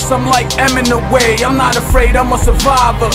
course, I'm like M in the way. I'm not afraid, I'm a survivor.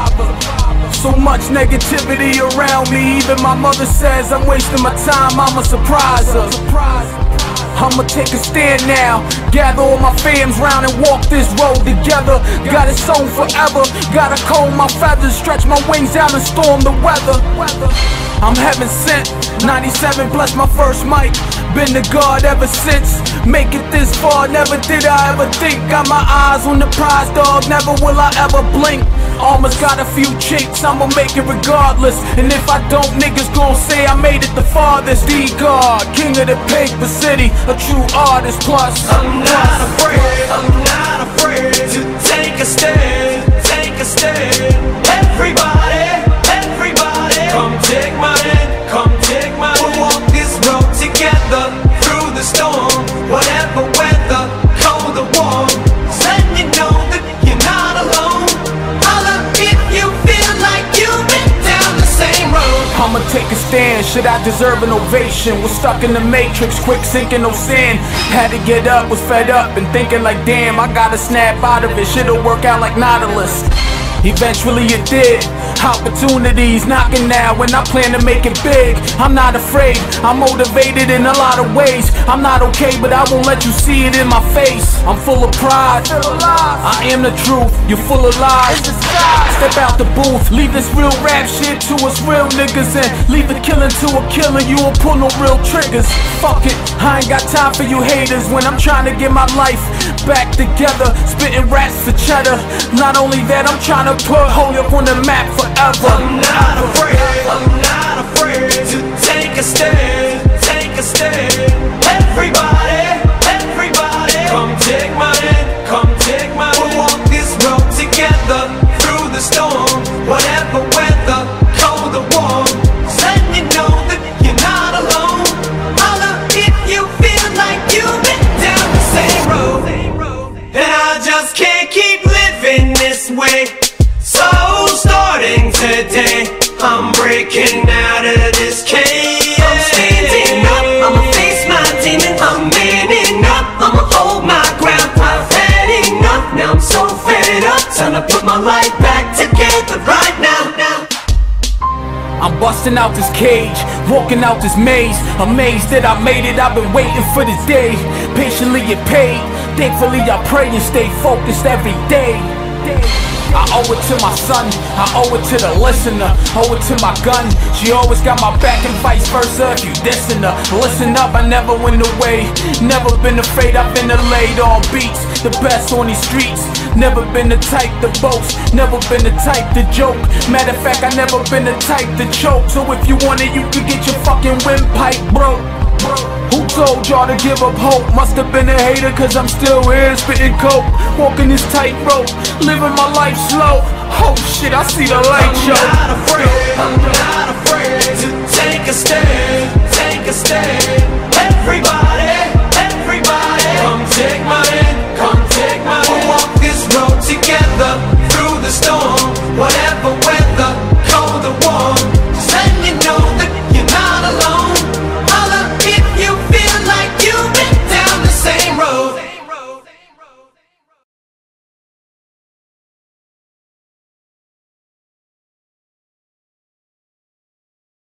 So much negativity around me, even my mother says I'm wasting my time, I'ma surprise her. I'ma take a stand now, gather all my fams round and walk this road together. Got it sewn forever, gotta comb my feathers, stretch my wings out and storm the weather. I'm heaven sent, 97 bless my first mic. Been to God ever since, make it this far, never did I ever think. Got my eyes on the prize, dog, never will I ever blink. Almost got a few chinks, I'ma make it regardless. And if I don't, niggas gon' say I made it the farthest. D-God, king of the paper city, a true artist plus. I'm not afraid to take a stand, take a stand. Everybody, come take my hand, come take my hand. We'll walk this road together, through the storm, whatever weather, cold or warm. So let you know that you're not alone. Holla if you feel like you've been down the same road. I'ma take a stand, should I deserve an ovation? Was stuck in the matrix, quick sinking, no sand. Had to get up, was fed up and thinking like damn, I gotta snap out of it, shit'll work out like Nautilus. Eventually it did, opportunities knocking now and I plan to make it big. I'm not afraid, I'm motivated in a lot of ways. I'm not okay but I won't let you see it in my face. I'm full of pride, I am the truth, you're full of lies. Step out the booth, leave this real rap shit to us real niggas. And leave the killing to a killer, you won't pull no real triggers. Fuck it, I ain't got time for you haters when I'm trying to get my life back together. Spitting raps for cheddar, not only that I'm trying to put Holyoke on the map forever. I'm not afraid to take a stand, take a stand. Everybody, come take my hand, come take my hand. We'll walk this road together, through the storm, whatever weather, cold or warm. So let you know that you're not alone. Holla if you feel like you've been down the same road. And I just can't keep living this way. So starting today, I'm breaking out of this cage. I'm standing up, I'ma face my demon. I'm manning up, I'ma hold my ground. I've had enough, now I'm so fed up. Time to put my life back together right now. I'm busting out this cage, walking out this maze. Amazed that I made it, I've been waiting for this day. Patiently get paid, thankfully I pray and stay focused every day. I owe it to my son, I owe it to the listener, owe it to my gun. She always got my back and vice versa if you dissing her. Listen up, I never went away, never been afraid, I've been laid on beats. The best on these streets, never been the type to boast, never been the type to joke. Matter of fact, I never been the type to choke. So if you want it, you could get your fucking windpipe broke. Who told y'all to give up hope? Must have been a hater cause I'm still here spitting coke. Walking this tightrope, living my life slow. Oh shit, I see the light show. I'm not afraid to take a stand, take a stand. Everybody, come take my hand, come take my hand. We'll walk this road together, through the storm,